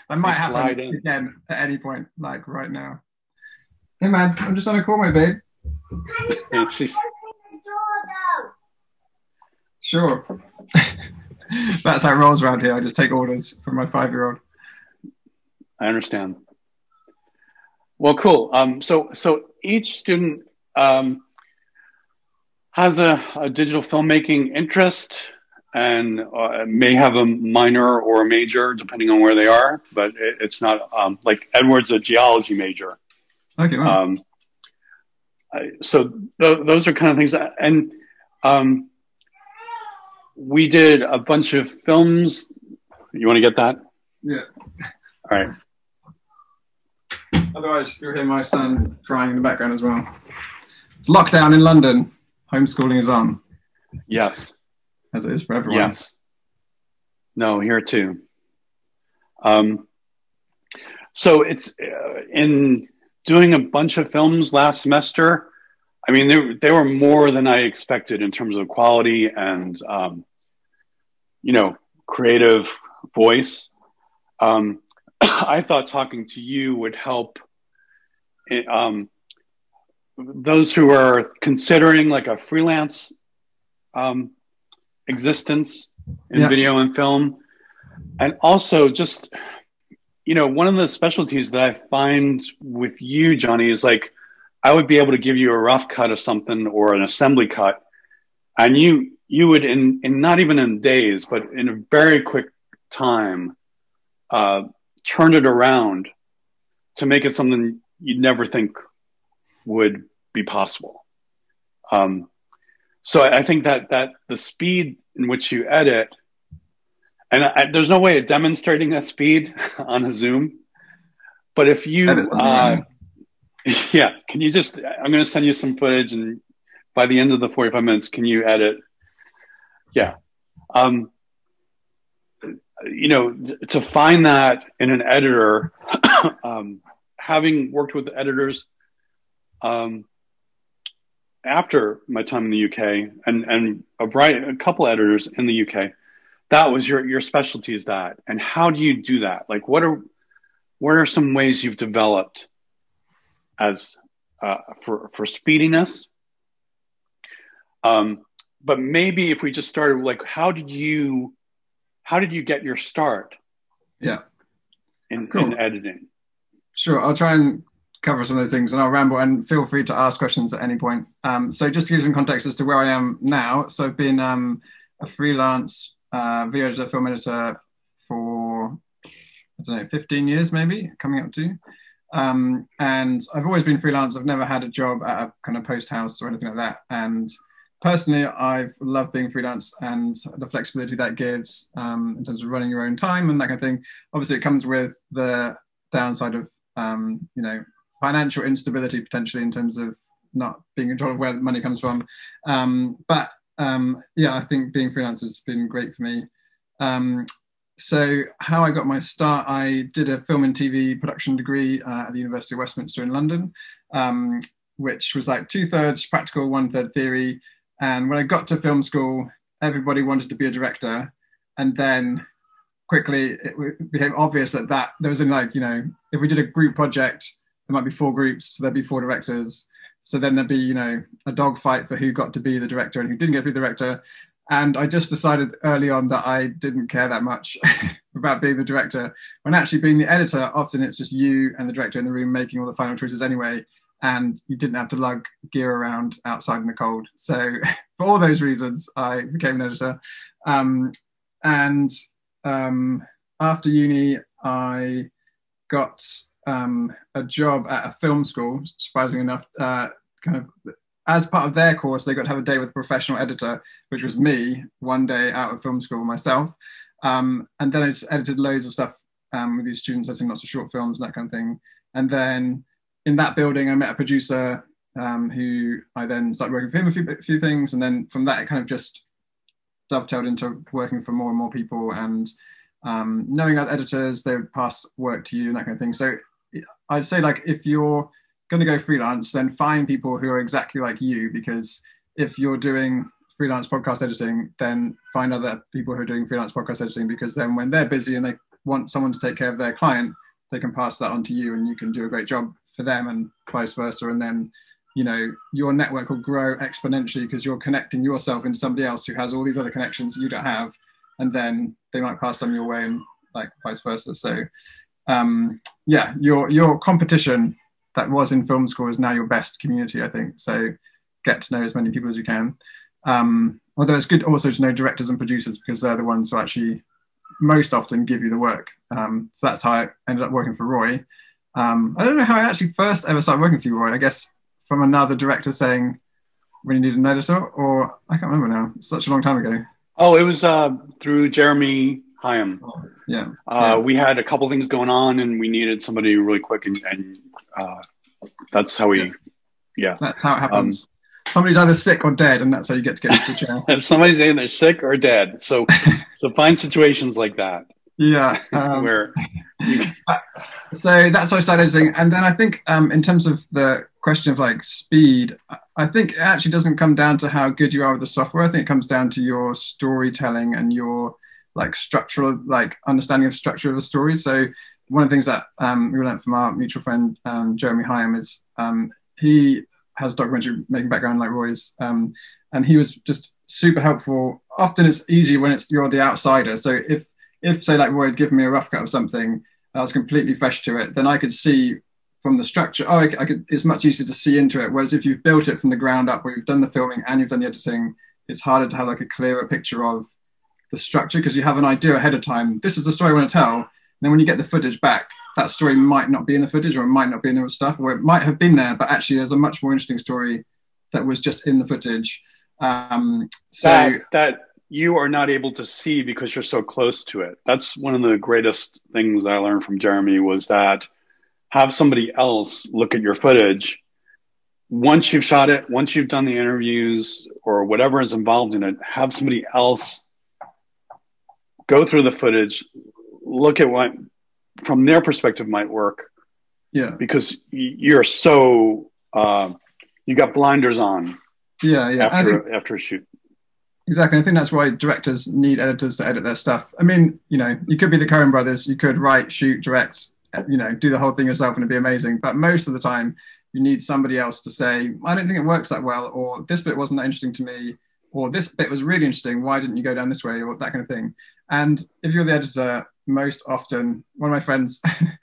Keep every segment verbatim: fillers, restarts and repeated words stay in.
That might They happen slide in. again at any point, like right now. Hey, Mads, I'm just on a call, my babe. Yeah, she's Sure. That's how it rolls around here. I just take orders from my five-year-old. I understand. Well, cool. Um, so, so each student um, has a, a digital filmmaking interest and uh, may have a minor or a major depending on where they are, but it, it's not um, like Edward's a geology major. Okay. Wow. Um, I, so th- those are kind of things that, and um, we did a bunch of films. You want to get that? Yeah. All right. Otherwise, you'll hear my son crying in the background as well. It's lockdown in London. Homeschooling is on. Yes. As it is for everyone. Yes. No, here too. Um, so it's uh, in doing a bunch of films last semester. I mean, they, they were more than I expected in terms of quality and, um, you know, creative voice. Um, I thought talking to you would help um, those who are considering like a freelance um, existence in yeah. video and film. And also just, you know, one of the specialties that I find with you, Jonny, is like, I would be able to give you a rough cut of something or an assembly cut. And you, you would in, in not even in days, but in a very quick time, uh, turn it around to make it something you'd never think would be possible. Um, so I, I think that, that the speed in which you edit, and I, there's no way of demonstrating that speed on a Zoom, but if you, uh, yeah, can you just, I'm going to send you some footage and by the end of the forty-five minutes, can you edit? Yeah. Um, you know, to find that in an editor, um, having worked with editors um, after my time in the U K and, and a, variety, a couple editors in the U K, that was your, your specialty is that. And how do you do that? Like, what are, what are some ways you've developed as uh, for, for speediness? Um, but maybe if we just started, like, how did you, how did you get your start? Yeah. In, cool. in editing? Sure. I'll try and cover some of those things and I'll ramble, and feel free to ask questions at any point. Um, so just to give you some context as to where I am now. So I've been um, a freelance uh, video editor, film editor for, I don't know, fifteen years maybe, coming up to. Um, and I've always been freelance. I've never had a job at a kind of post house or anything like that. And personally, I've loved being freelance and the flexibility that gives um, in terms of running your own time and that kind of thing. Obviously, it comes with the downside of, um, you know, financial instability potentially in terms of not being in control of where the money comes from. Um, but um, yeah, I think being freelance has been great for me. Um, so how I got my start, I did a film and T V production degree uh, at the University of Westminster in London, um, which was like two thirds practical, one third theory. And when I got to film school, everybody wanted to be a director. And then quickly it became obvious that, that there was in like, you know, if we did a group project, there might be four groups, so there'd be four directors. So then there'd be, you know, a dogfight for who got to be the director and who didn't get to be the director. And I just decided early on that I didn't care that much about being the director. When actually being the editor, often it's just you and the director in the room making all the final choices anyway. And you didn't have to lug gear around outside in the cold. So for all those reasons, I became an editor. Um, and um, after uni, I got um, a job at a film school, surprisingly enough. Uh, kind of as part of their course, they got to have a day with a professional editor, which was me, one day out of film school myself. Um, and then I just edited loads of stuff um, with these students, editing lots of short films and that kind of thing. And then in that building, I met a producer um, who I then started working for him a few, a few things. And then from that, it kind of just dovetailed into working for more and more people and um, knowing other editors, they would pass work to you and that kind of thing. So I'd say, like, if you're going to go freelance, then find people who are exactly like you, because if you're doing freelance podcast editing, then find other people who are doing freelance podcast editing, because then when they're busy and they want someone to take care of their client, they can pass that on to you, and you can do a great job for them, and vice versa. And then, you know, your network will grow exponentially because you're connecting yourself into somebody else who has all these other connections you don't have, and then they might pass them your way, and like vice versa. So um, yeah, your your competition that was in film school is now your best community, I think. So get to know as many people as you can. Um, although it's good also to know directors and producers, because they're the ones who actually most often give you the work. Um, so that's how I ended up working for Roy. Um, I don't know how I actually first ever started working for you, Roy. I guess from another director saying when you need an editor, or I can't remember now. It's such a long time ago. Oh, it was uh, through Jeremy Hyam. Oh, yeah. Uh, yeah. We had a couple things going on, and we needed somebody really quick, and, and uh, that's how we, yeah. yeah. That's how it happens. Um, Somebody's either sick or dead, and that's how you get to get into the chair. And somebody's either sick or dead. So, so find situations like that. Yeah. Um, where you... So that's how I started editing. And then I think um, in terms of the question of like speed, I think it actually doesn't come down to how good you are with the software. I think it comes down to your storytelling and your like structural, like understanding of structure of a story. So one of the things that um, we learned from our mutual friend, um, Jeremy Hyam, is um, he has documentary making background like Roy's, um, and he was just super helpful. Often it's easy when it's you're the outsider. So if if say like Roy had given me a rough cut of something, and I was completely fresh to it, then I could see from the structure. Oh, I, I could. It's much easier to see into it. Whereas if you've built it from the ground up, where you've done the filming and you've done the editing, it's harder to have like a clearer picture of the structure, because you have an idea ahead of time. This is the story I want to tell. And then when you get the footage back, that story might not be in the footage, or it might not be in the stuff, or it might have been there, but actually there's a much more interesting story that was just in the footage. Um, so that, that you are not able to see because you're so close to it. That's one of the greatest things I learned from Jeremy, was that have somebody else look at your footage. Once you've shot it, once you've done the interviews or whatever is involved in it, have somebody else go through the footage, look at what from their perspective might work. Yeah. Because you're so, uh, you got blinders on. Yeah, yeah. After, think, after a shoot. Exactly. I think that's why directors need editors to edit their stuff. I mean, you know, you could be the Coen brothers, you could write, shoot, direct, you know, do the whole thing yourself and it'd be amazing. But most of the time you need somebody else to say, I don't think it works that well, or this bit wasn't that interesting to me, or this bit was really interesting, why didn't you go down this way, or that kind of thing. And if you're the editor, most often, one of my friends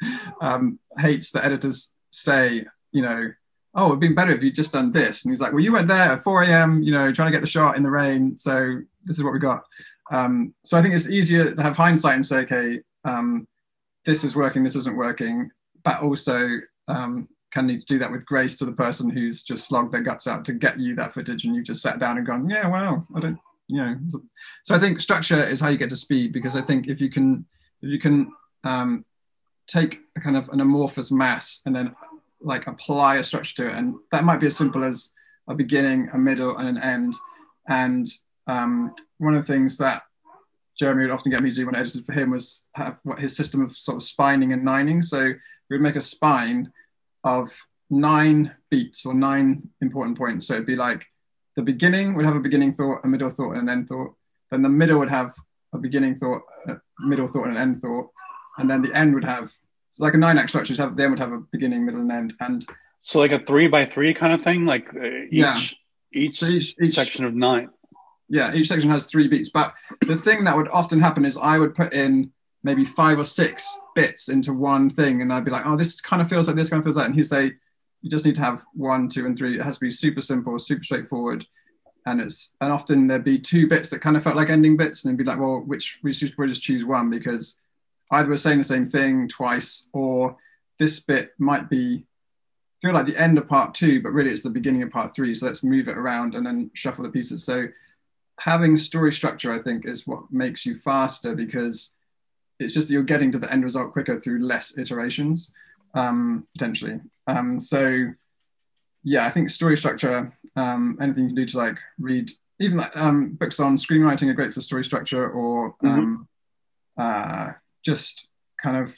um, hates that editors say, you know, oh, it'd been better if you'd just done this. And he's like, well, you went there at four a.m., you know, trying to get the shot in the rain. So this is what we got. Um, so I think it's easier to have hindsight and say, okay, um, this is working, this isn't working, but also um, can need to do that with grace to the person who's just slogged their guts out to get you that footage, and you've just sat down and gone, yeah, wow, I don't, you know. So I think structure is how you get to speed, because I think if you can, if you can um, take a kind of an amorphous mass and then like apply a structure to it, and that might be as simple as a beginning, a middle, and an end. And um, one of the things that Jeremy would often get me to do when I edited for him was have what his system of sort of spining and nining. So we would make a spine of nine beats or nine important points. So it'd be like the beginning would have a beginning thought, a middle thought, and an end thought. Then the middle would have a beginning thought, a middle thought, and an end thought. And then the end would have, so like a nine act structure, have, the end would have a beginning, middle, and end. And so like a three by three kind of thing, like uh, each, yeah. each, so each, each section of nine. Yeah, each section has three beats. But the thing that would often happen is I would put in maybe five or six bits into one thing, and I'd be like, oh, this kind of feels like this, kind of feels like that. And he'd say, you just need to have one, two, and three. It has to be super simple, super straightforward. And it's and often there'd be two bits that kind of felt like ending bits, and it'd be like, well, which we should probably just choose one, because either we're saying the same thing twice, or this bit might be feel like the end of part two, but really it's the beginning of part three. So let's move it around and then shuffle the pieces. So having story structure, I think, is what makes you faster, because it's just that you're getting to the end result quicker through less iterations, um, potentially. Um, so yeah, I think story structure, um, anything you can do to like read, even like um, books on screenwriting are great for story structure, or um, mm-hmm. uh, just kind of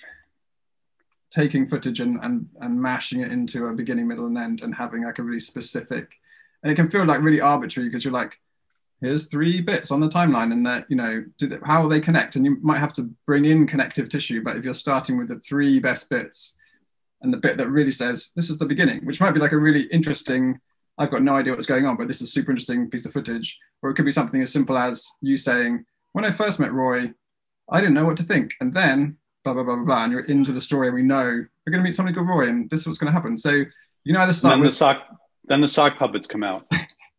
taking footage and, and, and mashing it into a beginning, middle, and end, and having like a really specific, and it can feel like really arbitrary, because you're like, here's three bits on the timeline, and that, you know, do they, how will they connect? And you might have to bring in connective tissue, but if you're starting with the three best bits and the bit that really says this is the beginning, which might be like a really interesting, I've got no idea what's going on, but this is a super interesting piece of footage. Or it could be something as simple as you saying, when I first met Roy, I didn't know what to think, and then blah blah blah blah blah, and you're into the story, and we know we're going to meet somebody called Roy, and this is what's going to happen. So you know, either start then with the sock then the sock puppets come out.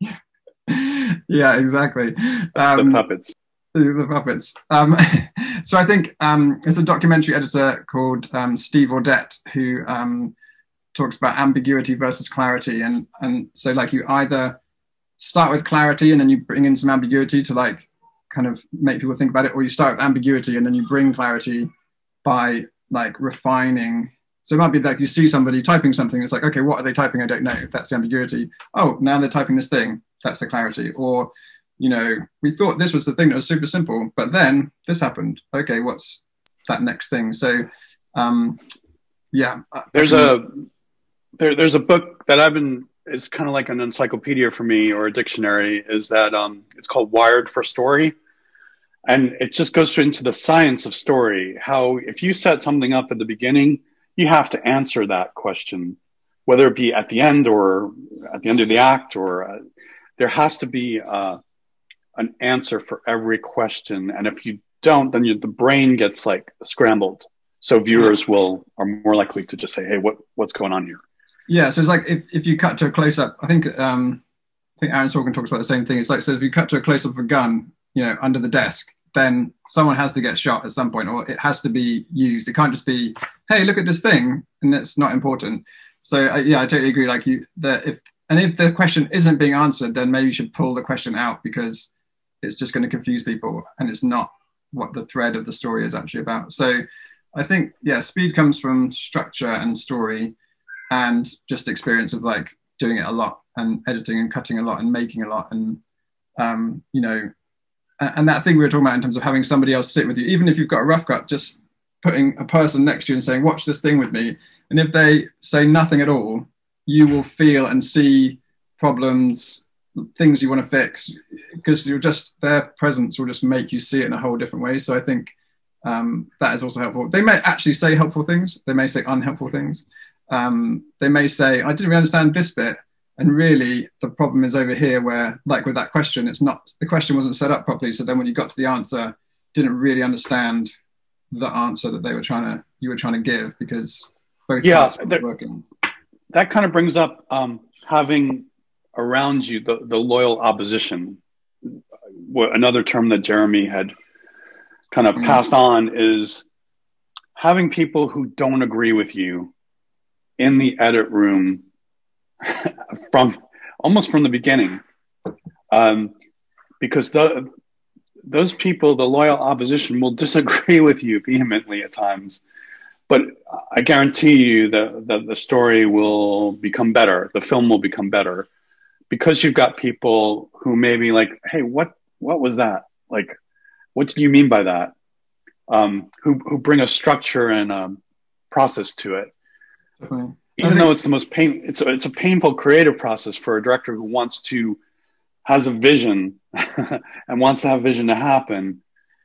Yeah, exactly. Um, the puppets. The puppets. Um, so I think um, there's a documentary editor called um, Steve Audette who um, talks about ambiguity versus clarity, and and so like you either start with clarity and then you bring in some ambiguity to like kind of make people think about it, or you start with ambiguity and then you bring clarity by like refining. So it might be like you see somebody typing something, it's like, okay, what are they typing? I don't know. That's the ambiguity. Oh, now they're typing this thing. That's the clarity. Or, you know, we thought this was the thing that was super simple, but then this happened. Okay, what's that next thing? So, um, yeah. There's a there, there's a book that I've been, it's kind of like an encyclopedia for me, or a dictionary, is that um, it's called Wired for Story. And it just goes into the science of story, how if you set something up at the beginning, you have to answer that question, whether it be at the end or at the end of the act, or uh, there has to be uh, an answer for every question. And if you don't, then you, the brain gets like scrambled. So viewers will are more likely to just say, hey, what, what's going on here? Yeah, so it's like if, if you cut to a close-up, I think um, I think Aaron Sorkin talks about the same thing. It's like, so if you cut to a close-up of a gun, you know, under the desk, then someone has to get shot at some point, or it has to be used. It can't just be, hey, look at this thing, and it's not important. So uh, yeah, I totally agree. Like you, that if and if the question isn't being answered, then maybe you should pull the question out, because it's just going to confuse people, and it's not what the thread of the story is actually about. So I think, yeah, speed comes from structure and story, and just experience of like doing it a lot, and editing and cutting a lot, and making a lot, and um, you know. And that thing we were talking about in terms of having somebody else sit with you, even if you've got a rough cut, just putting a person next to you and saying, watch this thing with me. And if they say nothing at all, you will feel and see problems, things you want to fix, because you're just, their presence will just make you see it in a whole different way. So I think um, that is also helpful. They may actually say helpful things. They may say unhelpful things. Um, they may say, I didn't really understand this bit. And really, the problem is over here where, like with that question, it's not, the question wasn't set up properly. So then when you got to the answer, didn't really understand the answer that they were trying to, you were trying to give, because both yeah, parts were working. That kind of brings up um, having around you the, the loyal opposition. Another term that Jeremy had kind of mm. passed on is having people who don't agree with you in the edit room from almost from the beginning, um, because the, those people, the loyal opposition, will disagree with you vehemently at times, but I guarantee you that, that the story will become better, the film will become better, because you've got people who may be like, hey, what what was that? Like, what do you mean by that? Um, who who bring a structure and a process to it. Definitely. Even think, though it's the most pain, it's a, it's a painful creative process for a director who wants to, has a vision and wants to have vision to happen.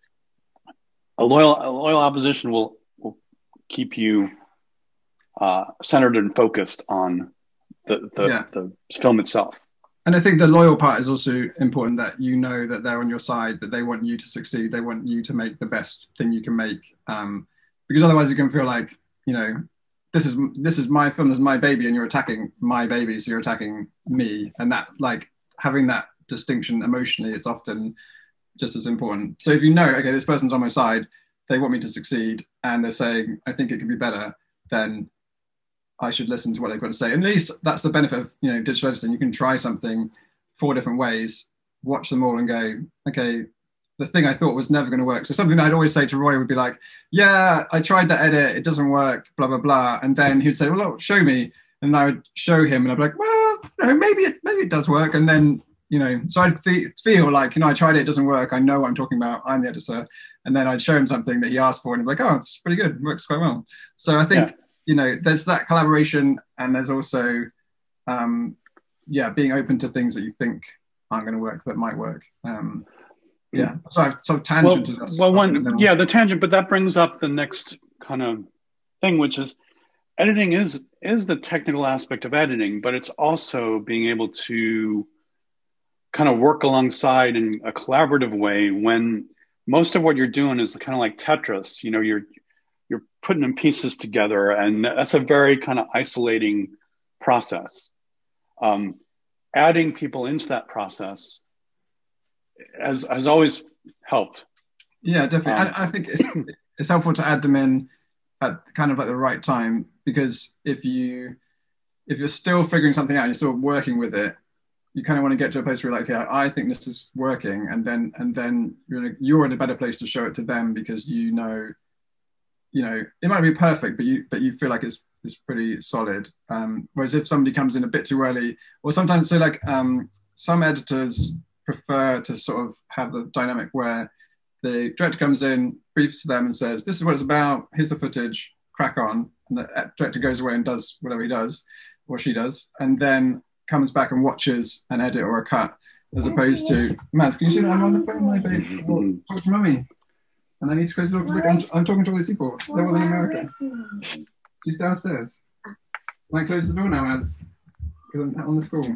A loyal, a loyal opposition will, will keep you uh, centered and focused on the, the, yeah. the film itself. And I think the loyal part is also important, that you know that they're on your side, that they want you to succeed. They want you to make the best thing you can make. Um, because otherwise you can feel like, you know, this is this is my film, this is my baby, and you're attacking my baby, so you're attacking me. And that, like, having that distinction emotionally, it's often just as important. So if you know, okay, this person's on my side, they want me to succeed, and they're saying, I think it could be better, then I should listen to what they've got to say. And at least that's the benefit of, you know, digital editing. You can try something four different ways, watch them all and go, okay, the thing I thought was never going to work. So something I'd always say to Roy would be like, yeah, I tried that edit, it doesn't work, blah, blah, blah. And then he'd say, well, look, show me. And I would show him, and I'd be like, well, you know, maybe it, maybe it does work. And then, you know, so I'd th- feel like, you know, I tried it, it doesn't work. I know what I'm talking about. I'm the editor. And then I'd show him something that he asked for, and he'd be like, oh, it's pretty good. It works quite well. So I think, yeah. you know, there's that collaboration, and there's also, um, yeah, being open to things that you think aren't going to work that might work. Um, yeah, so I've sort of Well, tangented us. well, one, yeah, the tangent, but that brings up the next kind of thing, which is editing is is the technical aspect of editing, but it's also being able to kind of work alongside in a collaborative way when most of what you're doing is kind of like Tetris. You know, you're you're putting in pieces together, and that's a very kind of isolating process. Um, adding people into that process has has always helped. Yeah, definitely. Um, I, I think it's it's helpful to add them in at kind of like the right time, because if you if you're still figuring something out and you're still working with it, you kind of want to get to a place where you're like, yeah, I think this is working, and then and then you're in a, you're in a better place to show it to them, because you know, you know, it might be perfect, but you but you feel like it's it's pretty solid. Um, whereas if somebody comes in a bit too early, or sometimes so like um, some editors prefer to sort of have the dynamic where the director comes in, briefs them and says, this is what it's about, here's the footage, crack on. And the director goes away and does whatever he does, or she does, and then comes back and watches an edit or a cut, as opposed to, Mads, can you see that I'm on the phone, my babe? Well, talk to mummy. And I need to close the door because I'm, I'm talking to all these people. They're all in America. She's downstairs. Can I close the door now, Mads? Because I'm on the school.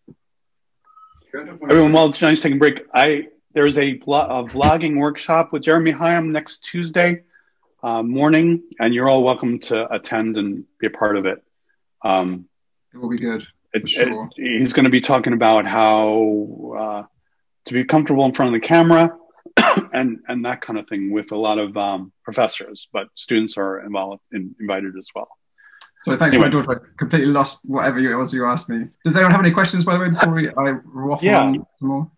Everyone, while Johnny's taking a break, I there's a, a vlogging workshop with Jeremy Hyam next Tuesday uh, morning, and you're all welcome to attend and be a part of it. Um, it will be good. It, sure. it, he's going to be talking about how uh, to be comfortable in front of the camera and and that kind of thing with a lot of um, professors, but students are involved in, invited as well. So thanks anyway. For my daughter. I completely lost whatever it was you asked me. Does anyone have any questions, by the way, before we, I waffle yeah. on some more?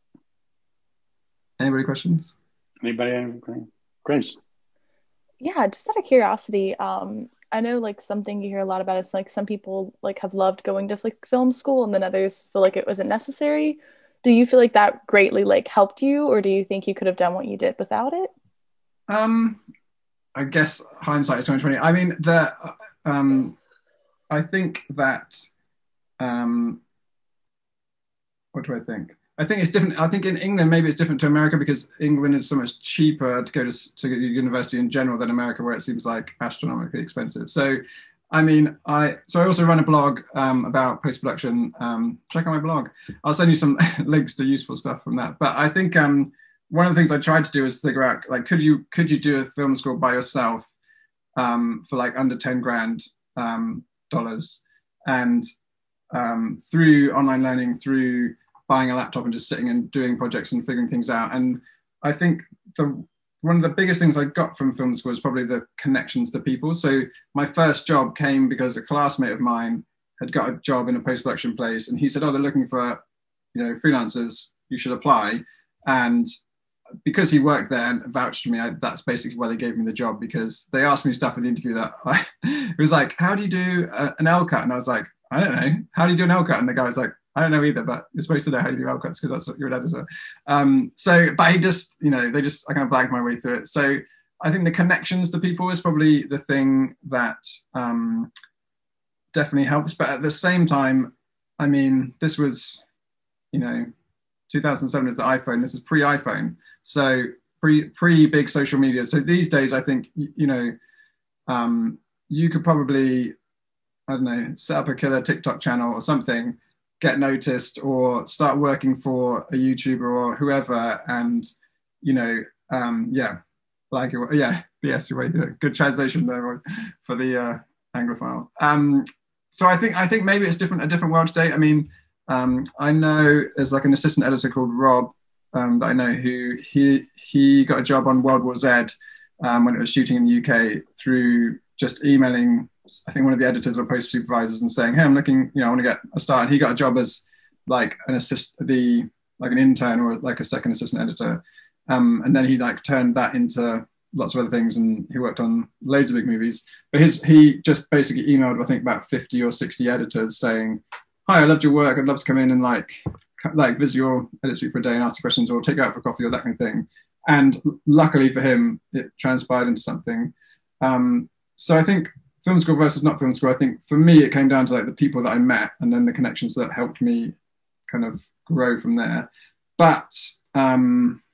Anybody questions? Anybody? Grace? Yeah, just out of curiosity, um, I know like something you hear a lot about is like some people like have loved going to like film school, and then others feel like it wasn't necessary. Do you feel like that greatly like helped you, or do you think you could have done what you did without it? Um, I guess hindsight is twenty twenty. I mean, the um, I think that um, what do I think? I think it's different. I think in England maybe it's different to America, because England is so much cheaper to go to to university in general than America, where it seems like astronomically expensive. So, I mean, I so I also run a blog um, about post production. Um, check out my blog. I'll send you some links to useful stuff from that. But I think um, one of the things I tried to do is figure out, like, could you could you do a film school by yourself um, for like under ten grand um, dollars, and um, through online learning, through buying a laptop and just sitting and doing projects and figuring things out. And I think the one of the biggest things I got from film school is probably the connections to people. So my first job came because a classmate of mine had got a job in a post-production place, and he said, oh, they're looking for, you know, freelancers, you should apply. And because he worked there and vouched for me, I, that's basically why they gave me the job, because they asked me stuff in the interview that I, it was like, how do you do a, an L cut? And I was like, I don't know. How do you do an L cut? And the guy was like, I don't know either, but you're supposed to know how you do L cuts, because that's what you're an editor. Um, so, but he just, you know, they just, I kind of blagged my way through it. So I think the connections to people is probably the thing that um, definitely helps. But at the same time, I mean, this was, you know, two thousand seven is the iPhone. This is pre-iPhone. So pre, pre-big social media. So these days, I think, you know, um, you could probably, I don't know, set up a killer TikTok channel or something, get noticed, or start working for a YouTuber or whoever, and you know, um, yeah, like yeah, yes, you're right. Good translation there for the uh, Anglophile. Um, so I think I think maybe it's different a different world today. I mean, um, I know there's like an assistant editor called Rob um, that I know, who he he got a job on World War Z um, when it was shooting in the U K through just emailing, I think, one of the editors or post supervisors and saying, hey, I'm looking, you know, I want to get a start. And he got a job as like an assist, the like an intern or like a second assistant editor. Um, and then he like turned that into lots of other things, and he worked on loads of big movies. But his he just basically emailed, I think, about fifty or sixty editors saying, hi, I loved your work. I'd love to come in and like like visit your edit suite for a day and ask you questions, or take you out for coffee, or that kind of thing. And luckily for him, it transpired into something. Um, so I think film school versus not film school, I think for me, it came down to like the people that I met, and then the connections that helped me kind of grow from there. But um,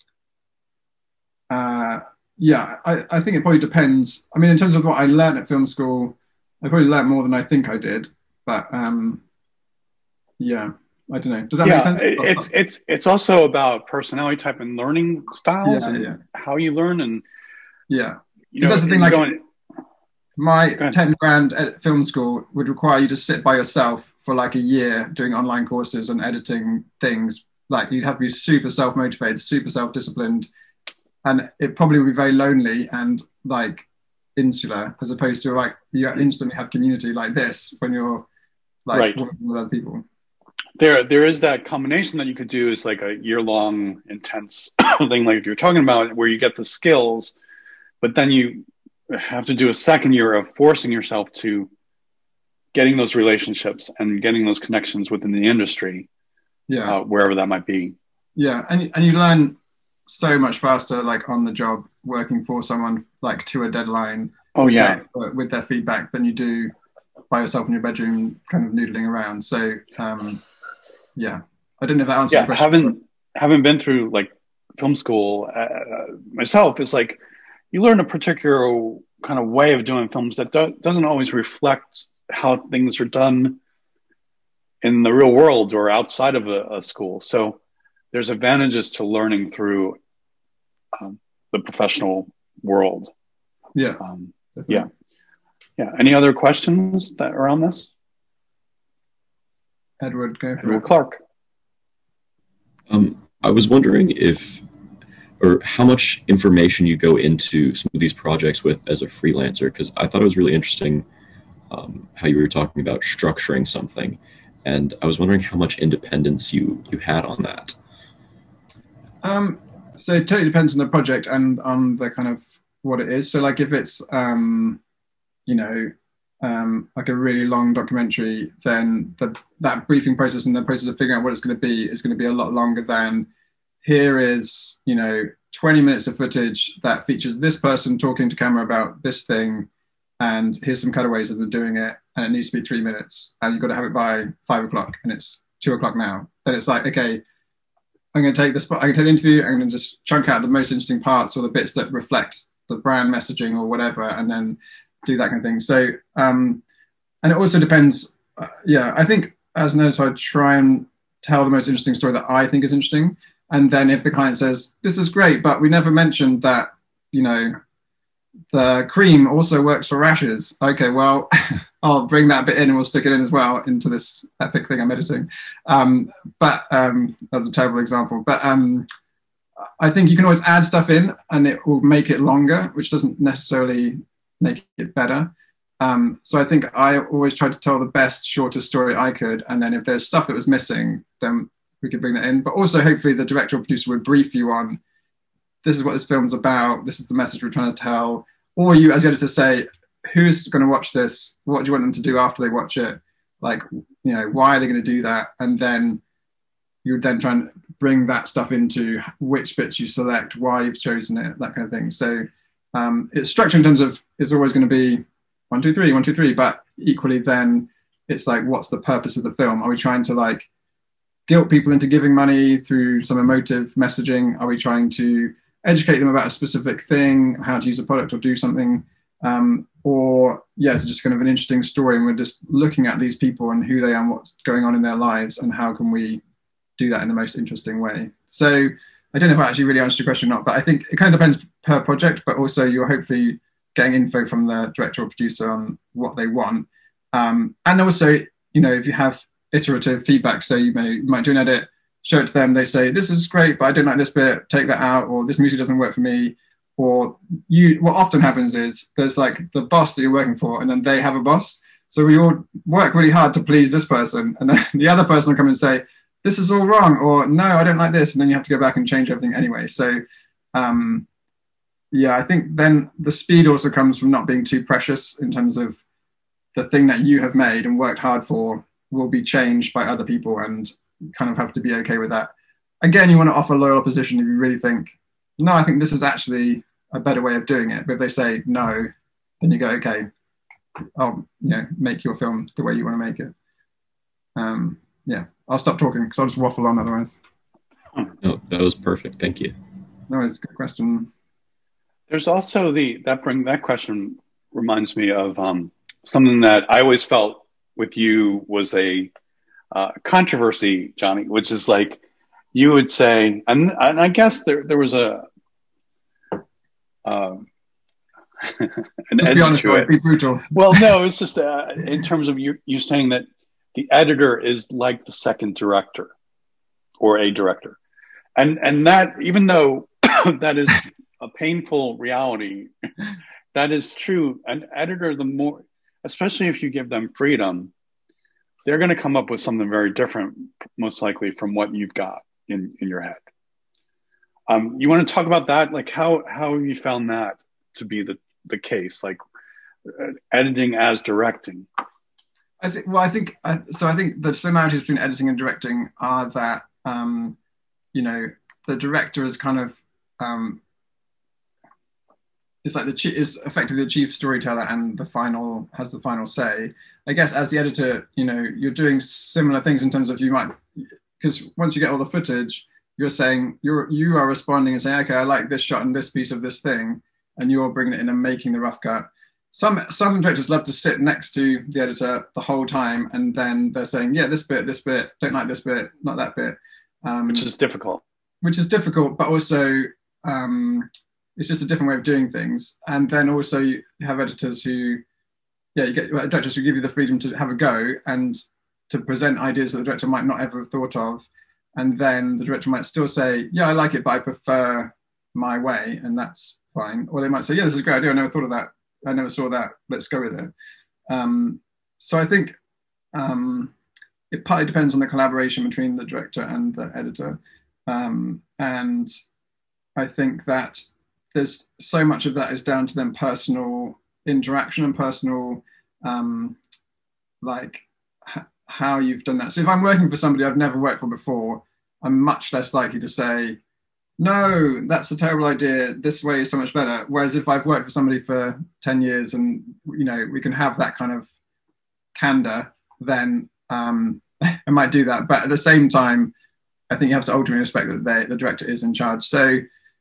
uh, yeah, I, I think it probably depends. I mean, in terms of what I learned at film school, I probably learned more than I think I did. But um, yeah, I don't know. Does that yeah, make sense? It's it's it's also about personality type and learning styles yeah, and yeah. how you learn, and yeah, you know, that's the thing. Like going, my ten grand at film school would require you to sit by yourself for like a year doing online courses and editing things. Like you'd have to be super self motivated, super self disciplined, and it probably would be very lonely and like insular, as opposed to like you instantly have community like this when you're like right. working with other people. There, there is that combination that you could do is like a year-long intense thing like you're talking about, where you get the skills, but then you have to do a second year of forcing yourself to getting those relationships and getting those connections within the industry, yeah, uh, wherever that might be. Yeah, and and you learn so much faster, like on the job, working for someone like to a deadline. Oh yeah, their, with their feedback than you do by yourself in your bedroom, kind of noodling around. So. Um, Yeah, I don't know if that answers yeah, the question. Having having been through like film school uh, myself, is like you learn a particular kind of way of doing films that do- doesn't always reflect how things are done in the real world or outside of a, a school. So there's advantages to learning through um, the professional world. Yeah, um, yeah, yeah. Any other questions that are on this? Edward, go for Edward it. Clark. Um, I was wondering if, or how much information you go into some of these projects with as a freelancer, because I thought it was really interesting um, how you were talking about structuring something, and I was wondering how much independence you you had on that. Um, so it totally depends on the project and on the kind of what it is. So like if it's, um, you know, Um, like a really long documentary, then the, that briefing process and the process of figuring out what it's going to be is going to be a lot longer than here is, you know, twenty minutes of footage that features this person talking to camera about this thing, and here's some cutaways of them doing it, and it needs to be three minutes, and you've got to have it by five o'clock, and it's two o'clock now. Then it's like, okay, I'm going to take this, I'm going to take the interview, I'm going to just chunk out the most interesting parts or the bits that reflect the brand messaging or whatever, and then do that kind of thing. So, um, and it also depends. Uh, yeah, I think as an editor, I try and tell the most interesting story that I think is interesting. And then if the client says, this is great, but we never mentioned that, you know, the cream also works for rashes. Okay, well, I'll bring that bit in and we'll stick it in as well into this epic thing I'm editing. Um, but um, that's a terrible example. But um, I think you can always add stuff in and it will make it longer, which doesn't necessarily make it better. Um, so I think I always tried to tell the best, shortest story I could. And then if there's stuff that was missing, then we could bring that in. But also hopefully the director or producer would brief you on, this is what this film's about, this is the message we're trying to tell. Or you as the editor say, who's going to watch this? What do you want them to do after they watch it? Like, you know, why are they going to do that? And then you would then try and bring that stuff into which bits you select, why you've chosen it, that kind of thing. So um, it's structured in terms of, it's always going to be one, two, three, one, two, three, but equally then it's like, what's the purpose of the film? Are we trying to like guilt people into giving money through some emotive messaging? Are we trying to educate them about a specific thing, how to use a product or do something? Um, or yeah, it's just kind of an interesting story and we're just looking at these people and who they are and what's going on in their lives and how can we do that in the most interesting way. So I don't know if I actually really answered your question or not, but I think it kind of depends per project, but also you're hopefully getting info from the director or producer on what they want. Um, and also, you know, if you have iterative feedback, so you may you might do an edit, show it to them, they say, this is great, but I don't like this bit, take that out, or this music doesn't work for me. Or you, what often happens is there's like the boss that you're working for, and then they have a boss. So we all work really hard to please this person, and then the other person will come and say, this is all wrong, or no, I don't like this, and then you have to go back and change everything anyway. So um, yeah, I think then the speed also comes from not being too precious in terms of the thing that you have made and worked hard for will be changed by other people, and kind of have to be okay with that. Again, you want to offer loyal opposition if you really think, no, I think this is actually a better way of doing it. But if they say no, then you go, okay, I'll you know make your film the way you want to make it. Um, yeah, I'll stop talking because I'll just waffle on otherwise. No, that was perfect. Thank you. No, it's a good question. There's also the that bring that question reminds me of um, something that I always felt with you was a uh, controversy, Jonny, which is like you would say, and, and I guess there there was a uh, an Just edge be honest, to it. Be brutal. Well, no, it's just uh, in terms of you you saying that the editor is like the second director or a director, and and that even though that is a painful reality, that is true. An editor, the more, especially if you give them freedom, they're going to come up with something very different, most likely from what you've got in, in your head. Um, you want to talk about that? Like how, how have you found that to be the, the case, like uh, editing as directing? I think, well, I think, uh, so I think the similarities between editing and directing are that, um, you know, the director is kind of, um, it's like the chief, is effectively the chief storyteller and the final has the final say. I guess as the editor, you know, you're doing similar things in terms of you might, because once you get all the footage, you're saying you're you are responding and saying, okay, I like this shot and this piece of this thing, and you're bringing it in and making the rough cut. Some some directors love to sit next to the editor the whole time, and then they're saying, yeah, this bit, this bit, don't like this bit, not that bit, um, which is difficult. Which is difficult, but also. Um, It's just a different way of doing things. And then also you have editors who, yeah, you get directors who give you the freedom to have a go and to present ideas that the director might not ever have thought of. And then the director might still say, yeah, I like it, but I prefer my way, and that's fine. Or they might say, yeah, this is a great idea. I never thought of that. I never saw that. Let's go with it. Um, so I think um, it partly depends on the collaboration between the director and the editor. Um, and I think that there's so much of that is down to them personal interaction and personal, um, like h- how you've done that. So if I'm working for somebody I've never worked for before, I'm much less likely to say, no, that's a terrible idea. This way is so much better. Whereas if I've worked for somebody for ten years and, you know, we can have that kind of candor, then um, I might do that. But at the same time, I think you have to ultimately respect that they, the director is in charge. So,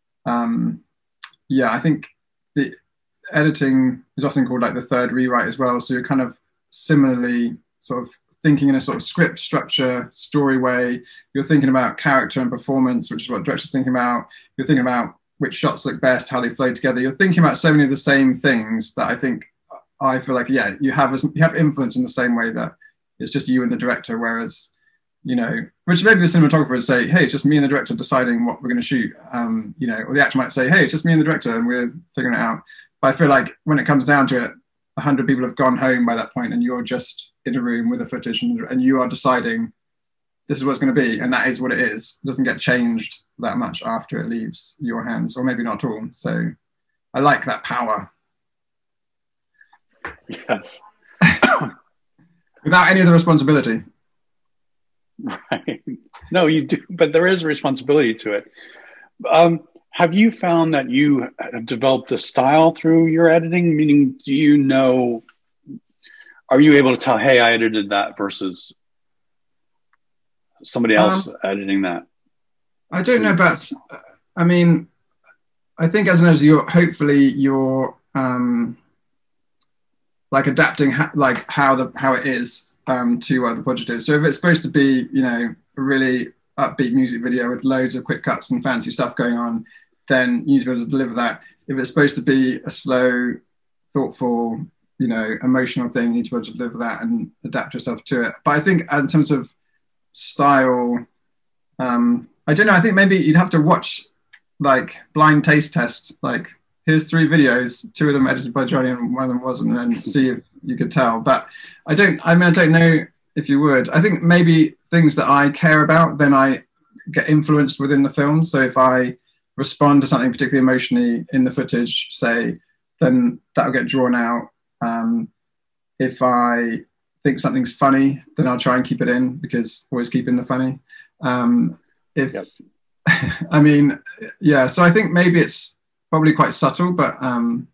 um, yeah, I think the editing is often called like the third rewrite as well. So you're kind of similarly sort of thinking in a sort of script structure, story way. You're thinking about character and performance, which is what directors thinking about. You're thinking about which shots look best, how they flow together. You're thinking about so many of the same things that I think I feel like, yeah, you have you have influence in the same way that it's just you and the director. Whereas, you know, which maybe the cinematographer would say, hey, it's just me and the director deciding what we're going to shoot. Um, you know, or the actor might say, hey, it's just me and the director and we're figuring it out. But I feel like when it comes down to it, a hundred people have gone home by that point and you're just in a room with the footage and, and you are deciding this is what it's going to be. And that is what it is. It doesn't get changed that much after it leaves your hands, or maybe not at all. So I like that power. Yes. Without any of the responsibility. Right. No, you do, but there is a responsibility to it. Um, have you found that you have developed a style through your editing? Meaning, do you know, are you able to tell, hey, I edited that versus somebody else um, editing that? I don't know about, I mean, I think as an editor, you're hopefully you're um, like adapting ha- like how the how it is um, to what the project is. So if it's supposed to be, you know, a really upbeat music video with loads of quick cuts and fancy stuff going on, then you need to be able to deliver that. If it's supposed to be a slow, thoughtful, you know, emotional thing, you need to be able to deliver that and adapt yourself to it. But I think in terms of style, um, I don't know, I think maybe you'd have to watch like blind taste test, like here's three videos, two of them edited by Jonny and one of them wasn't, and then see if you could tell. But I don't, I mean, I don't know if you would. I think maybe things that I care about, then I get influenced within the film. So if I respond to something particularly emotionally in the footage, say, then that'll get drawn out. Um, if I think something's funny, then I'll try and keep it in, because always keeping the funny. Um, if, yep. I mean, yeah, so I think maybe it's probably quite subtle, but um,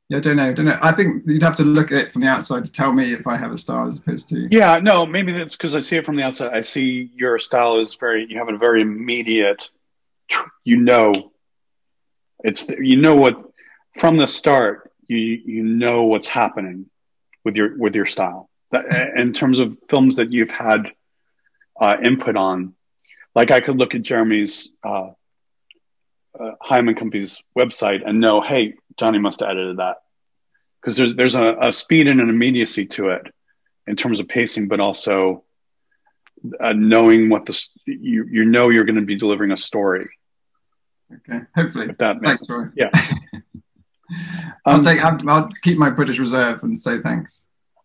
Yeah, I don't know. Don't know. I think you'd have to look at it from the outside to tell me if I have a style as opposed to. Yeah, no, maybe that's because I see it from the outside. I see your style is very. You have a very immediate. You know, it's you know what from the start. You you know what's happening with your with your style. That, in terms of films that you've had uh, input on, like I could look at Jeremy's uh, uh, Hyman Company's website and know, hey, Jonny must have edited that. Because there's there's a, a speed and an immediacy to it in terms of pacing, but also uh, knowing what the you you know you're going to be delivering a story. Okay, hopefully. If that makes, thanks, Troy. Yeah. I'll um, take. I'll, I'll keep my British reserve and say thanks.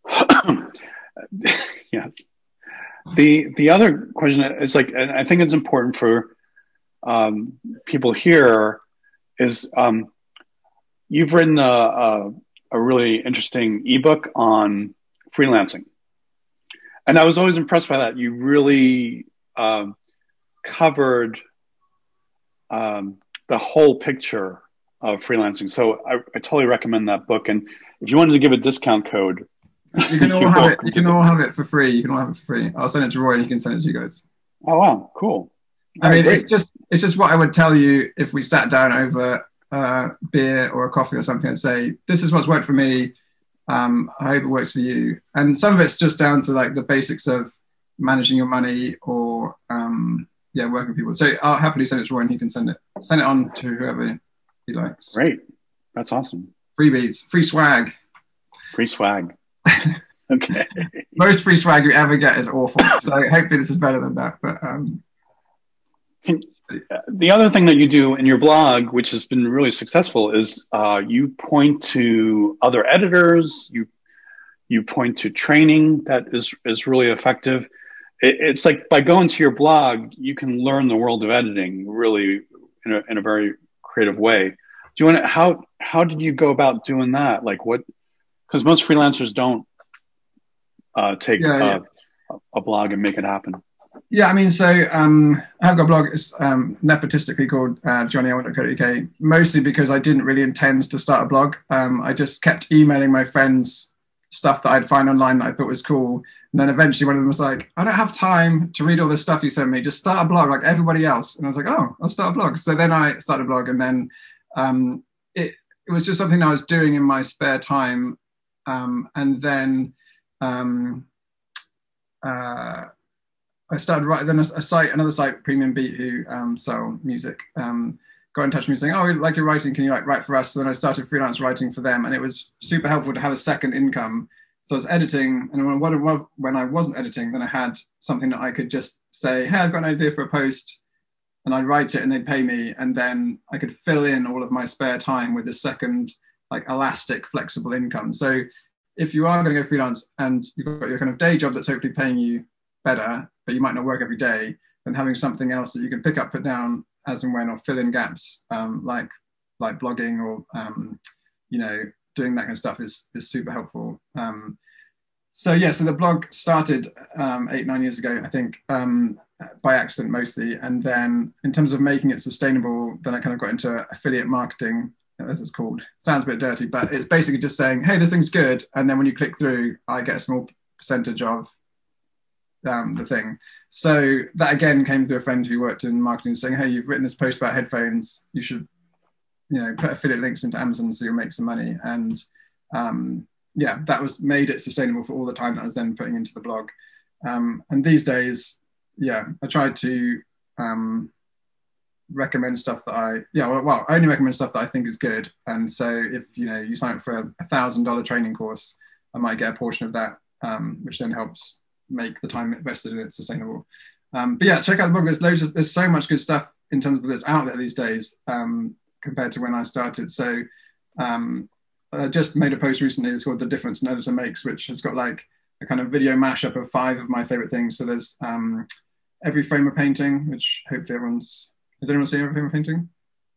Yes. The the other question is like, and I think it's important for um, people here is um, you've written a, a a really interesting ebook on freelancing. And I was always impressed by that. You really um, covered um, the whole picture of freelancing. So I, I totally recommend that book. And if you wanted to give a discount code, you can all have it. You can all have it for free. You can all have it for free. I'll send it to Roy and he can send it to you guys. Oh, wow. Cool. I mean, it's just, it's just what I would tell you if we sat down over uh beer or a coffee or something and say, this is what's worked for me, um I hope it works for you. And some of it's just down to like the basics of managing your money or um yeah working with people. So I'll happily send it to Roy and he can send it send it on to whoever he likes. Great, that's awesome. Freebies, free swag. Free swag. Okay. Most free swag you ever get is awful, so hopefully this is better than that. But um Can, the other thing that you do in your blog, which has been really successful, is uh, you point to other editors. You you point to training that is is really effective. It, it's like by going to your blog, you can learn the world of editing really in a in a very creative way. Do you want to, how how did you go about doing that? Like what? Because most freelancers don't uh, take yeah, uh, yeah. a blog and make it happen. Yeah, I mean, so um, I have got a blog. It's um, nepotistically called uh, Jonny Elwyn dot co dot U K, mostly because I didn't really intend to start a blog. Um, I just kept emailing my friends stuff that I'd find online that I thought was cool. And then eventually one of them was like, I don't have time to read all this stuff you sent me. Just start a blog like everybody else. And I was like, oh, I'll start a blog. So then I started a blog, and then um, it, it was just something I was doing in my spare time. Um, and then... Um, uh, I started writing, then a, a site, another site, Premium Beat, who um, sell music, um, got in touch with me saying, oh, we like your writing, can you like write for us? So then I started freelance writing for them, and it was super helpful to have a second income. So I was editing, and when, when I wasn't editing, then I had something that I could just say, hey, I've got an idea for a post, and I'd write it and they'd pay me, and then I could fill in all of my spare time with a second, like elastic, flexible income. So if you are going to go freelance and you've got your kind of day job that's hopefully paying you better, but you might not work every day, then having something else that you can pick up, put down as and when, or fill in gaps, um, like like blogging or um, you know, doing that kind of stuff is is super helpful. Um, so yeah, so the blog started um, eight nine years ago, I think, um, by accident mostly, and then in terms of making it sustainable, then I kind of got into affiliate marketing. As it's called, sounds a bit dirty, but it's basically just saying, hey, this thing's good, and then when you click through, I get a small percentage of Um, the thing. So that again came through a friend who worked in marketing, saying, hey, you've written this post about headphones, you should, you know, put affiliate links into Amazon so you'll make some money. And um, yeah, that was made it sustainable for all the time that I was then putting into the blog. Um, and these days, yeah, I tried to um, recommend stuff that I, yeah, well, well, I only recommend stuff that I think is good. And so if, you know, you sign up for a one thousand dollars training course, I might get a portion of that, um, which then helps make the time invested in it sustainable. Um, but yeah, check out the book. There's loads of, there's so much good stuff in terms of that's out there these days um, compared to when I started. So um, I just made a post recently. It's called The Difference an Editor Makes, which has got like a kind of video mashup of five of my favorite things. So there's um, Every Frame of Painting, which hopefully everyone's, has anyone seen Every Frame of Painting?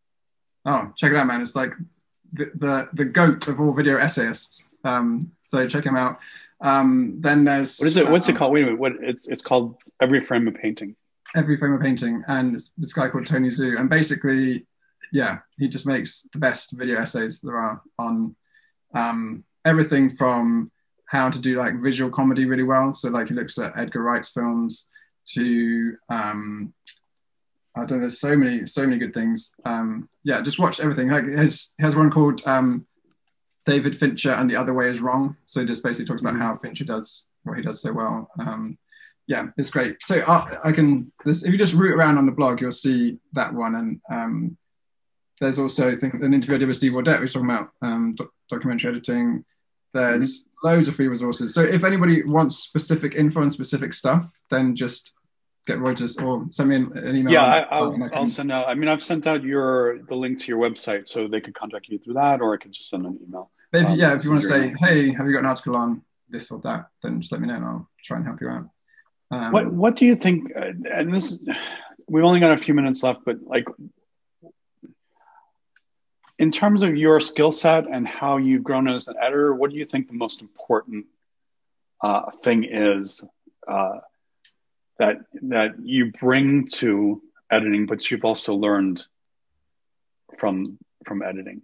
Oh, check it out, man. It's like the, the, the goat of all video essayists. Um, so check him out. Um, then there's what is it? What's um, it called? Wait a minute. What it's it's called? Every Frame of Painting. Every Frame of Painting, and this, this guy called Tony Zhu, and basically, yeah, he just makes the best video essays there are on um, everything from how to do like visual comedy really well. So like he looks at Edgar Wright's films to um, I don't know. There's so many, so many good things. Um, yeah, just watch everything. Like, he has, he has one called um, David Fincher and the Other Way is Wrong. So it just basically talks about how Fincher does what he does so well. Um, yeah, it's great. So I, I can, this, if you just root around on the blog, you'll see that one. And um, there's also, I think, an interview I did with Steve Audette, which was talking about um, doc- documentary editing. There's mm-hmm. loads of free resources. So if anybody wants specific info on specific stuff, then just get Reuters or send me an, an email. Yeah, I, I'll, I I'll send out. I mean, I've sent out your the link to your website, so they could contact you through that, or I could just send an email. But if, um, yeah, if you want to say, email. hey, have you got an article on this or that, then just let me know, and I'll try and help you out. Um, what What do you think? Uh, and this, we've only got a few minutes left, but like, in terms of your skill set and how you've grown as an editor, what do you think the most important uh, thing is? Uh, that that you bring to editing, but you've also learned from from editing?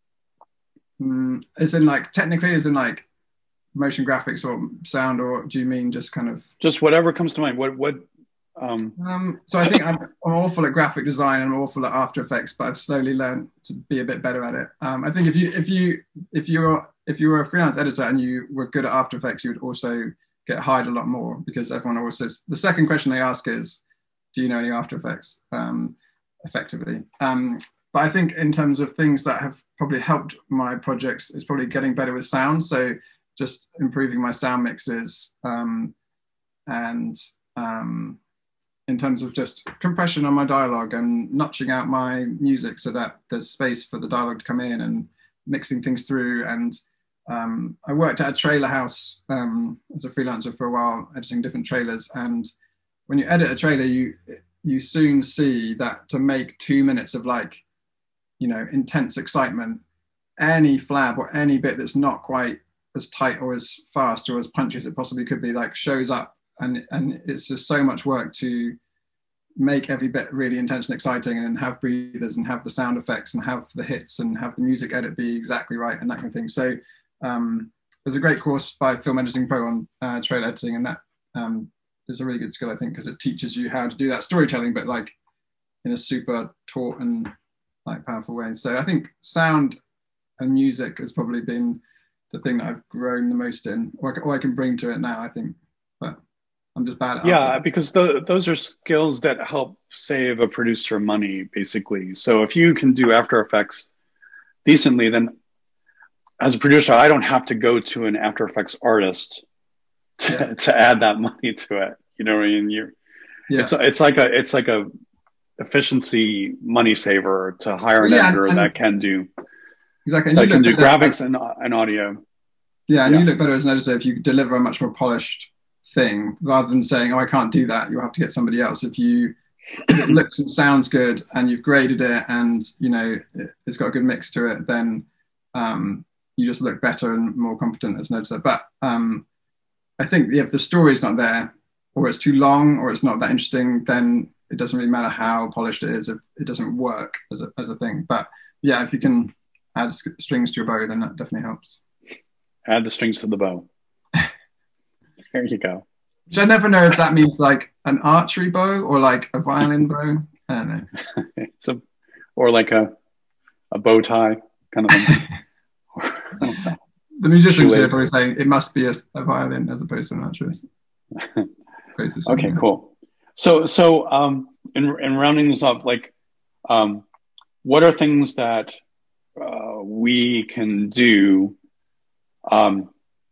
Mm, as in like technically, as in like motion graphics or sound, or do you mean just kind of just whatever comes to mind? What what? Um, um, so I think I'm, I'm awful at graphic design and I'm awful at After Effects, but I've slowly learned to be a bit better at it. Um, I think if you if you if you're if you were a freelance editor and you were good at After Effects, you would also get hired a lot more, because everyone always says, the second question they ask is, do you know any After Effects um, effectively? Um, but I think in terms of things that have probably helped my projects, is probably getting better with sound. So just improving my sound mixes um, and um, in terms of just compression on my dialogue and notching out my music so that there's space for the dialogue to come in, and mixing things through. And Um, I worked at a trailer house um, as a freelancer for a while, editing different trailers. And when you edit a trailer, you you soon see that to make two minutes of like, you know, intense excitement, any flab or any bit that's not quite as tight or as fast or as punchy as it possibly could be, like shows up. And and it's just so much work to make every bit really intense and exciting, and then have breathers and have the sound effects and have the hits and have the music edit be exactly right and that kind of thing. So Um, there's a great course by Film Editing Pro on uh, trailer editing, and that um, is a really good skill, I think, because it teaches you how to do that storytelling, but like in a super taut and like powerful way. So I think sound and music has probably been the thing that I've grown the most in, or I, or I can bring to it now, I think. But I'm just bad at yeah, because the, those are skills that help save a producer money, basically. So if you can do After Effects decently, then as a producer, I don't have to go to an After Effects artist to, yeah. to add that money to it. You know what I mean? You're, yeah. It's it's like a it's like a efficiency money saver to hire an yeah, editor and, that can do exactly and that can do graphics and, and audio. Yeah, and yeah. you look better as an editor if you deliver a much more polished thing, rather than saying, "Oh, I can't do that. You'll have to get somebody else." If you if it looks and sounds good, and you've graded it, and you know it, it's got a good mix to it, then um, you just look better and more competent as an editor. But um, I think if the story's not there, or it's too long, or it's not that interesting, then it doesn't really matter how polished it is if it doesn't work as a as a thing. But yeah, if you can add strings to your bow, then that definitely helps. Add the strings to the bow. There you go. Which I never know if that means like an archery bow or like a violin bow. I don't know. It's a, or like a a bow tie kind of thing. The musicians are probably saying it must be a, a violin as opposed to an archerist. Okay, cool. So, so um, in in rounding this off, like, um, what are things that uh, we can do? Um,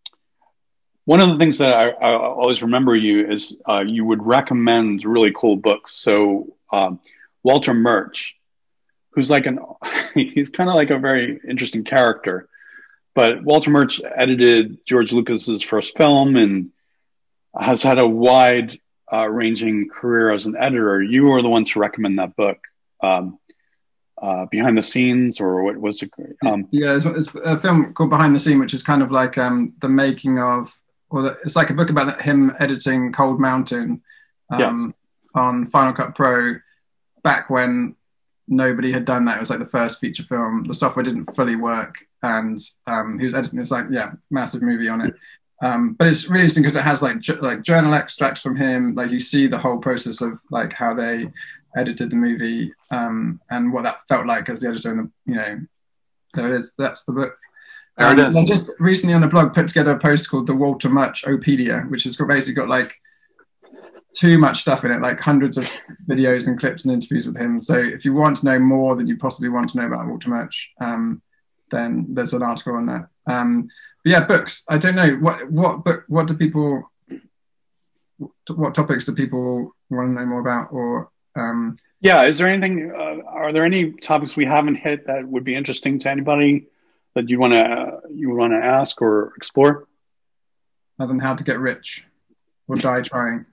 one of the things that I, I always remember you is uh, you would recommend really cool books. So um, Walter Murch, who's like an he's kind of like a very interesting character. But Walter Murch edited George Lucas's first film and has had a wide uh, ranging career as an editor. You were the one to recommend that book, um, uh, Behind the Scenes, or what was it? Um, yeah, it's, it's a film called Behind the Scene, which is kind of like um, the making of, or the, it's like a book about him editing Cold Mountain um, yes. on Final Cut Pro back when nobody had done that. It was like the first feature film. The software didn't fully work. and um, he was editing this like yeah massive movie on it. Um, but it's really interesting because it has like ju- like journal extracts from him. Like you see the whole process of like how they edited the movie um, and what that felt like as the editor. And the, you know, there it is. That's the book. There Um, it is. I just recently on the blog put together a post called the Walter Murch Opedia, which has got basically got like too much stuff in it, like hundreds of videos and clips and interviews with him. So if you want to know more than you possibly want to know about Walter Murch, um, then there's an article on that. Um, but yeah, books. I don't know what what book. What do people? What topics do people want to know more about? Or um, yeah, is there anything? Uh, are there any topics we haven't hit that would be interesting to anybody that you want to uh, you want to ask or explore? other than how to get rich or die trying.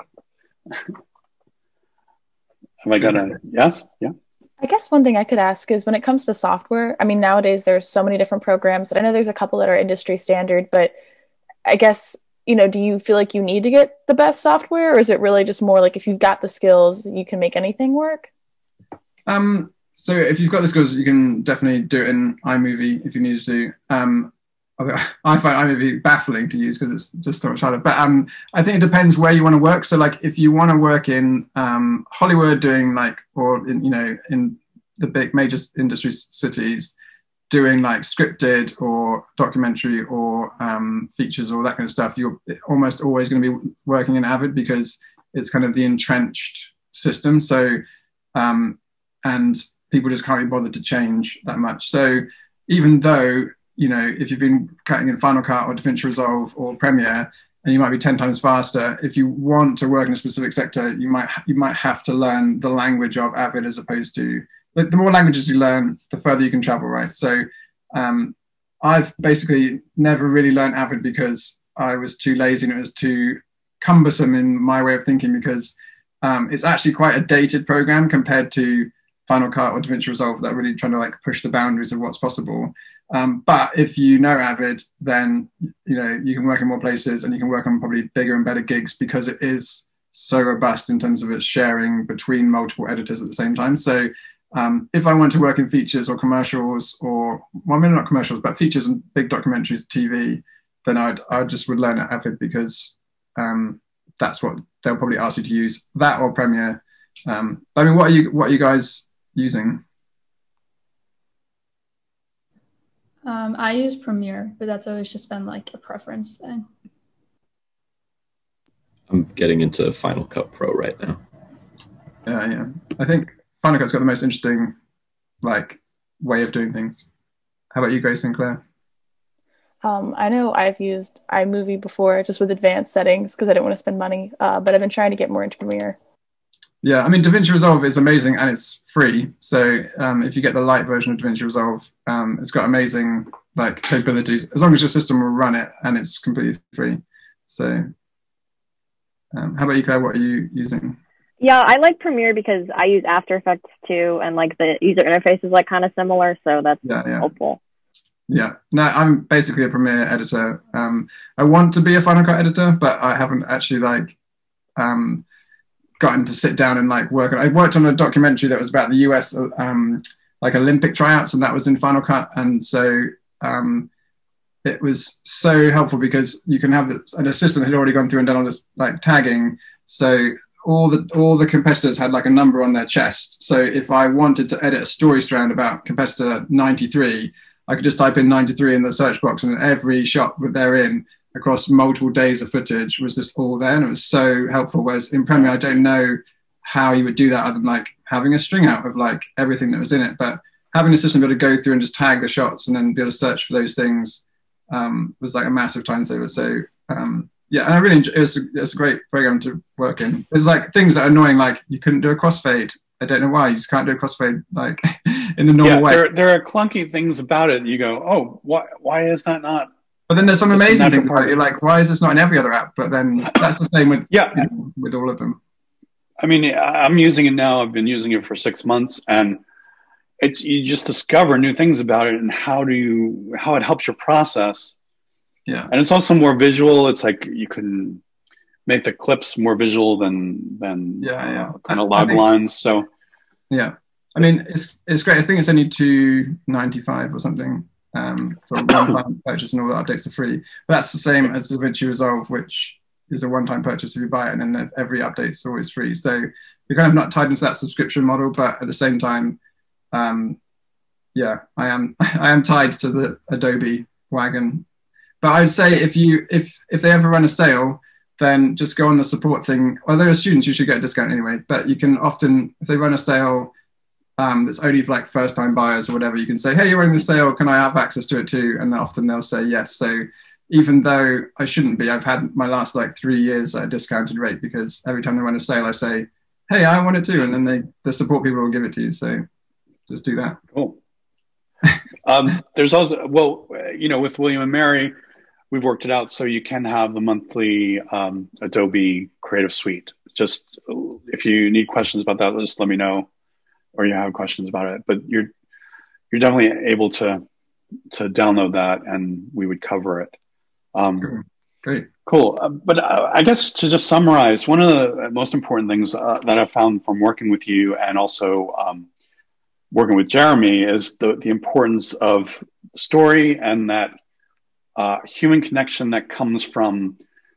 Have I got a yes? Yeah. I guess one thing I could ask is when it comes to software, I mean, nowadays there's so many different programs that I know there's a couple that are industry standard, but I guess, you know, do you feel like you need to get the best software, or is it really just more like if you've got the skills, you can make anything work? Um, so if you've got the skills, you can definitely do it in iMovie if you needed to. Um, I find iMovie baffling to use because it's just so much harder. But um, I think it depends where you want to work. So like if you want to work in um, Hollywood doing like, or in, you know, in the big major industry cities doing like scripted or documentary or um, features or that kind of stuff, you're almost always going to be working in Avid because it's kind of the entrenched system. So, um, and people just can't be bothered to change that much. So even though, you know, if you've been cutting in Final Cut or DaVinci Resolve or Premiere, and you might be ten times faster, if you want to work in a specific sector, you might you might have to learn the language of Avid as opposed to, like, the more languages you learn, the further you can travel, right? So um, I've basically never really learned Avid because I was too lazy and it was too cumbersome in my way of thinking, because um, it's actually quite a dated program compared to Final Cut or DaVinci Resolve that are really trying to like push the boundaries of what's possible. Um, but if you know Avid, then you know you can work in more places and you can work on probably bigger and better gigs because it is so robust in terms of its sharing between multiple editors at the same time. So um, if I want to work in features or commercials, or well, maybe not commercials, but features and big documentaries, T V, then I'd I just would learn at Avid because um, that's what they'll probably ask you to use, that or Premiere. Um, I mean, what are you what are you guys using? Um, I use Premiere, but that's always just been like a preference thing. I'm getting into Final Cut Pro right now. Yeah, yeah. I think Final Cut's got the most interesting, like, way of doing things. How about you, Grace Sinclair? Um, I know I've used iMovie before, just with advanced settings because I didn't want to spend money, uh, but I've been trying to get more into Premiere. Yeah, I mean, DaVinci Resolve is amazing and it's free. So um, if you get the light version of DaVinci Resolve, um, it's got amazing like capabilities, as long as your system will run it, and it's completely free. So um, how about you, Claire? What are you using? Yeah, I like Premiere because I use After Effects too, and like the user interface is like kind of similar, so that's yeah, yeah. helpful. Yeah, no, I'm basically a Premiere editor. Um, I want to be a Final Cut editor, but I haven't actually like um, gotten to sit down and like work. I worked on a documentary that was about the U S um, like Olympic tryouts, and that was in Final Cut, and so um, it was so helpful because you can have this, an assistant had already gone through and done all this like tagging, so all the all the competitors had like a number on their chest. So if I wanted to edit a story strand about competitor ninety-three, I could just type in ninety-three in the search box, and every shot that they're in across multiple days of footage was just all there, and it was so helpful. Whereas in Premiere, I don't know how you would do that other than like having a string out of like everything that was in it. But having a system be able to go through and just tag the shots and then be able to search for those things um, was like a massive time saver. So um, yeah, and I really enjoy, it was, it was a great program to work in. There's like things that are annoying, like you couldn't do a crossfade. I don't know why you just can't do a crossfade like in the normal yeah, way. There, there are clunky things about it. You go, oh, why, why is that not? But then there's some Just amazing a natural things about part. it. You're like, why is this not in every other app? But then that's the same with Yeah. you know, with all of them. I mean, I'm using it now. I've been using it for six months, and it's you just discover new things about it and how do you how it helps your process. Yeah, and it's also more visual. It's like you can make the clips more visual than than yeah, yeah. uh, kind I- of I log think- lines. So Yeah, I mean, it's it's great. I think it's only two ninety five or something. um, for one-time purchase, and all the updates are free. But that's the same as DaVinci Resolve, which is a one-time purchase if you buy it, and then every update's always free. So you're kind of not tied into that subscription model, but at the same time, um, yeah, I am I am tied to the Adobe wagon. But I'd say if you if if they ever run a sale, then just go on the support thing. Although as students, you should get a discount anyway. But you can often, if they run a sale um, that's only for like first-time buyers or whatever, you can say, "Hey, you're running the sale. Can I have access to it too?" And often they'll say yes. So even though I shouldn't be, I've had my last like three years at a discounted rate, because every time they run a sale, I say, "Hey, I want it too," and then they the support people will give it to you. So just do that. Cool. um, there's also, well, you know, with William and Mary, we've worked it out so you can have the monthly um, Adobe Creative Suite. Just if you need questions about that, just let me know, or you have questions about it. But you're you're definitely able to to download that, and we would cover it. Um, Great. Cool. Uh, but uh, I guess to just summarize, one of the most important things uh, that I've found from working with you and also um, working with Jeremy is the, the importance of story and that uh, human connection that comes from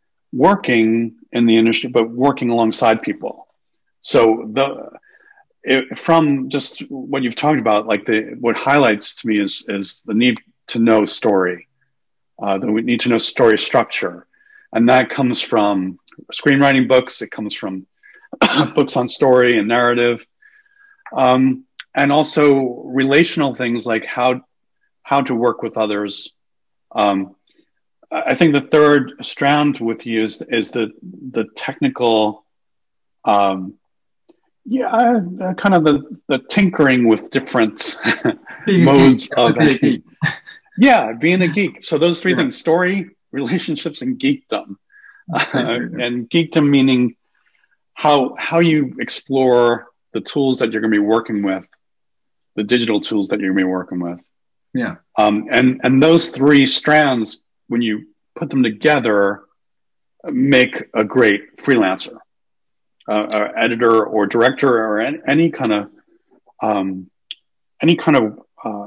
working in the industry, but working alongside people. So the it, from just what you've talked about, like the what highlights to me is is the need to know story. Uh, that we need to know story structure, and that comes from screenwriting books. It comes from books on story and narrative, um, and also relational things like how how to work with others. Um, I think the third strand with you is is the the technical, um, yeah, uh, kind of the the tinkering with different modes of. Yeah, being a geek. So those three yeah. things: story, relationships, and geekdom. Uh, and geekdom meaning how how you explore the tools that you're going to be working with, the digital tools that you're going to be working with. Yeah. Um, and and those three strands, when you put them together, make a great freelancer, uh, or editor, or director, or any, any kind of um, any kind of uh,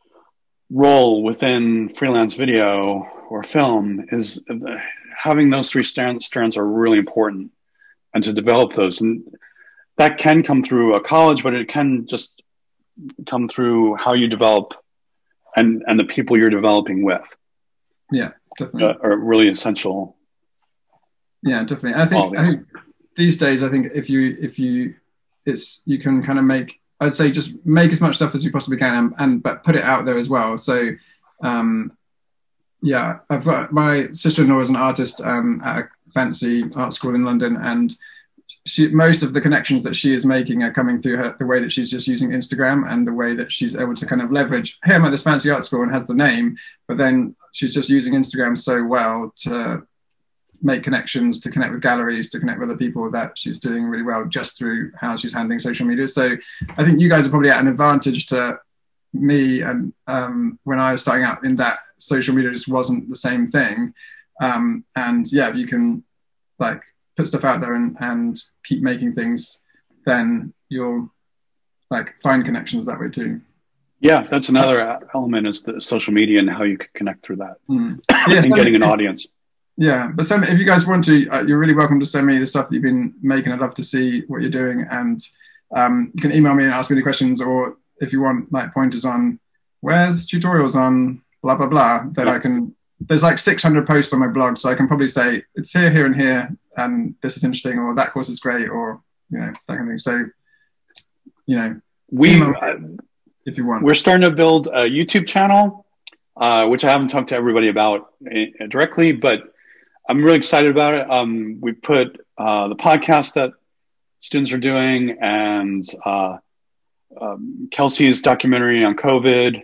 role within freelance video or film. Is having those three strands, strands are really important, and to develop those. And that can come through a college, but it can just come through how you develop and, and the people you're developing with. Yeah, definitely. Uh, are really essential. Yeah, definitely. I think, I think these days, I think if you, if you, it's, you can kind of make, I'd say just make as much stuff as you possibly can, and, and but put it out there as well. So, um, yeah, I've got, my sister-in-law is an artist um, at a fancy art school in London, and she, most of the connections that she is making are coming through her, the way that she's just using Instagram, and the way that she's able to kind of leverage, hey, I'm at this fancy art school and has the name, but then she's just using Instagram so well to make connections, to connect with galleries, to connect with other people, that she's doing really well just through how she's handling social media. So I think you guys are probably at an advantage to me, and um, when I was starting out, in that social media just wasn't the same thing. Um, and yeah, if you can like put stuff out there and, and keep making things, then you'll like find connections that way too. Yeah, that's another element, is the social media and how you can connect through that. Mm. Yeah, and getting an audience. Yeah, but send me, if you guys want to, uh, you're really welcome to send me the stuff that you've been making. I'd love to see what you're doing, and um, you can email me and ask me any questions, or if you want like pointers on where's tutorials on blah blah blah, then I can. There's like six hundred posts on my blog, so I can probably say it's here, here, and here, and this is interesting, or that course is great, or you know, that kind of thing. So, you know, we uh, if you want, we're starting to build a YouTube channel, uh, which I haven't talked to everybody about uh, directly, but I'm really excited about it. Um, we put uh, the podcast that students are doing, and uh, um, Kelsey's documentary on COVID.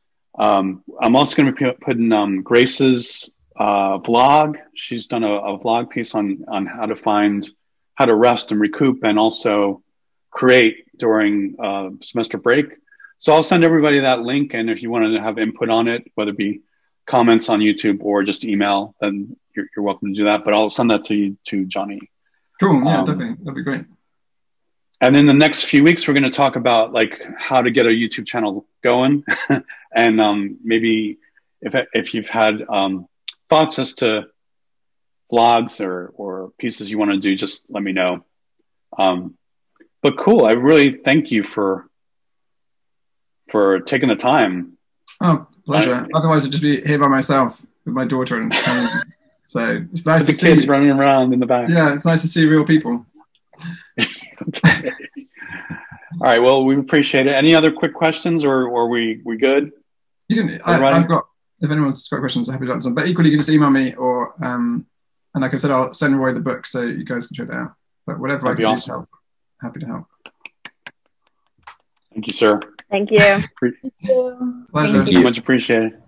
Um, I'm also going to be putting um, Grace's uh, vlog. She's done a, a vlog piece on on how to find, how to rest and recoup, and also create during uh, semester break. So I'll send everybody that link, and if you want to have input on it, whether it be comments on YouTube or just email, then you're, you're welcome to do that. But I'll send that to you, to Jonny. Cool. Yeah, um, definitely. That'd be great. And in the next few weeks, we're going to talk about like how to get a YouTube channel going. And um, maybe if if you've had um, thoughts as to vlogs or or pieces you want to do, just let me know. Um, but cool, I really thank you for for taking the time. Oh, pleasure. I, Otherwise, I'd just be here by myself with my daughter, and, and so it's nice the to kids see, running around in the back. Yeah, it's nice to see real people. Okay. All right. Well, we appreciate it. Any other quick questions, or or we we good? You can. I, I've got. If anyone's got questions, I'm happy to answer them. But equally, you can just email me, or um, and like I said, I'll send Roy the book so you guys can check that out. But whatever That'd I can be do awesome. to help, happy to help. Thank you, sir. Thank you. Thank you. Pleasure. Thank you. Much appreciated.